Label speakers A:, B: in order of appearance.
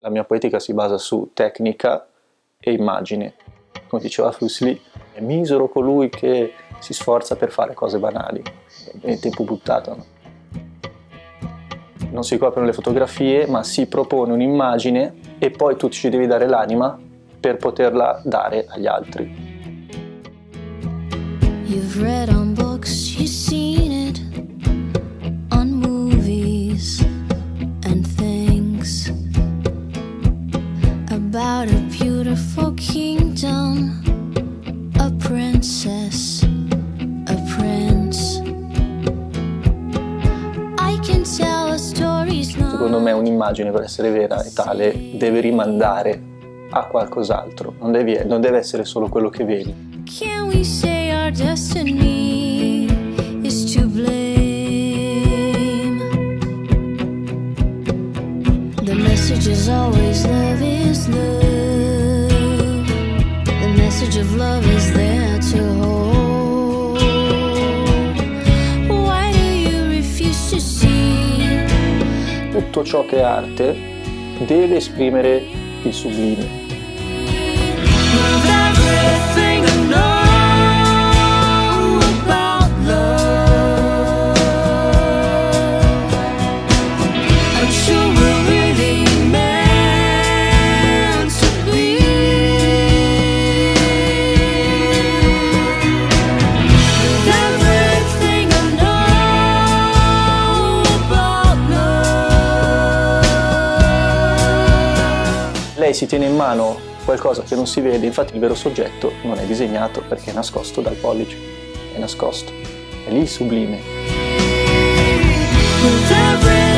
A: La mia poetica si basa su tecnica e immagine. Come diceva Fuseli, è misero colui che si sforza per fare cose banali. È tempo buttato, no? Non si coprono le fotografie, ma si propone un'immagine e poi tu ci devi dare l'anima per poterla dare agli altri.
B: You've read on books, you've seen it on movies and things about a beautiful kingdom, a princess, a prince. I can tell a story's not.
A: Secondo me un'immagine, per essere vera e tale, deve rimandare a qualcos'altro, non deve essere solo quello che vedi.
B: Can we say our destiny is to blame? The message is always love is love. The message of love is there to hold. Why do you refuse to see?
A: Tutto ciò che è arte deve esprimere il sublime. Lei si tiene in mano qualcosa che non si vede, infatti il vero soggetto non è disegnato perché è nascosto dal pollice, è nascosto, è lì il sublime.